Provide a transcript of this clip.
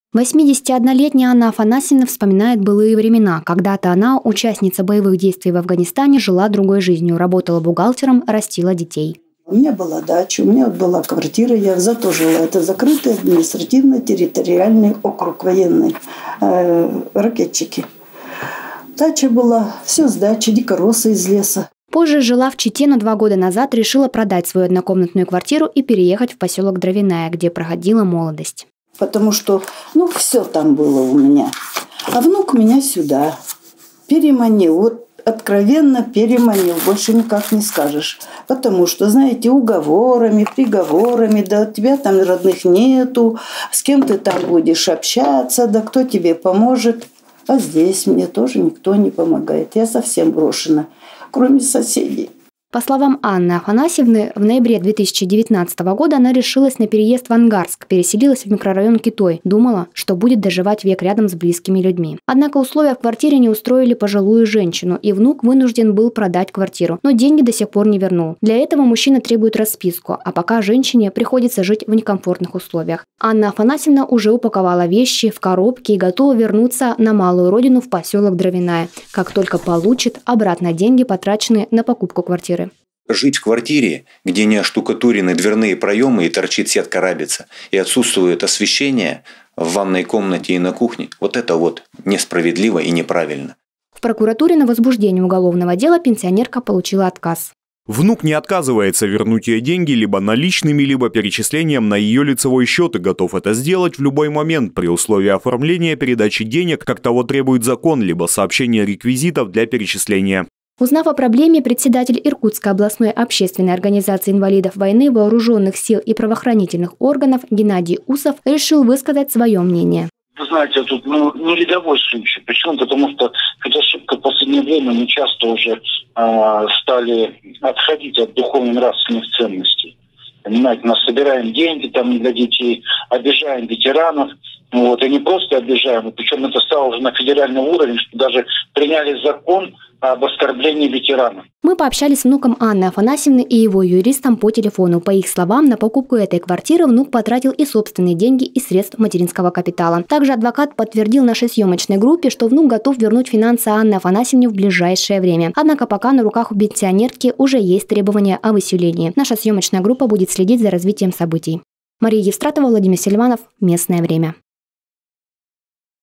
81-летняя Анна Афанасьевна вспоминает былые времена. Когда-то она, участница боевых действий в Афганистане, жила другой жизнью, работала бухгалтером, растила детей. У меня была дача, у меня была квартира, я зато жила. Это закрытый административно-территориальный округ военный, ракетчики. Дача была, все с дачи, дикоросы из леса. Позже жила в Чите, но 2 года назад решила продать свою однокомнатную квартиру и переехать в поселок Дровяная, где проходила молодость. Потому что, все там было у меня. А внук меня сюда переманил. Вот откровенно переманил, больше никак не скажешь. Потому что, знаете, уговорами, приговорами, да у тебя там родных нету, с кем ты там будешь общаться, да кто тебе поможет. А здесь мне тоже никто не помогает. Я совсем брошена, кроме соседей. По словам Анны Афанасьевны, в ноябре 2019 года она решилась на переезд в Ангарск, переселилась в микрорайон Китой. Думала, что будет доживать век рядом с близкими людьми. Однако условия в квартире не устроили пожилую женщину, и внук вынужден был продать квартиру, но деньги до сих пор не вернул. Для этого мужчина требует расписку, а пока женщине приходится жить в некомфортных условиях. Анна Афанасьевна уже упаковала вещи в коробки и готова вернуться на малую родину в поселок Дровяная, как только получит обратно деньги, потраченные на покупку квартиры. Жить в квартире, где не оштукатурены дверные проемы и торчит сетка рабица, и отсутствует освещение в ванной комнате и на кухне, вот это несправедливо и неправильно. В прокуратуре на возбуждение уголовного дела пенсионерка получила отказ. Внук не отказывается вернуть ей деньги либо наличными, либо перечислением на ее лицевой счет и готов это сделать в любой момент при условии оформления передачи денег, как того требует закон, либо сообщения реквизитов для перечисления. Узнав о проблеме, председатель Иркутской областной общественной организации инвалидов войны, вооруженных сил и правоохранительных органов Геннадий Усов решил высказать свое мнение. Вы знаете, тут не рядовой случай. Почему? Потому что эта ошибка в последнее время мы часто уже стали отходить от духовно-нравственных ценностей. Понимаете, мы собираем деньги для детей, обижаем ветеранов. И не просто обижаем, причем это стало уже на федеральном уровне, что даже приняли закон об оскорблении ветеранов. Мы пообщались с внуком Анны Афанасьевны и его юристом по телефону. По их словам, на покупку этой квартиры внук потратил и собственные деньги, и средств материнского капитала. Также адвокат подтвердил нашей съемочной группе, что внук готов вернуть финансы Анны Афанасьевне в ближайшее время. Однако пока на руках у пенсионерки уже есть требования о выселении. Наша съемочная группа будет следить за развитием событий. Мария Евстратова, Владимир Сильванов. Местное время.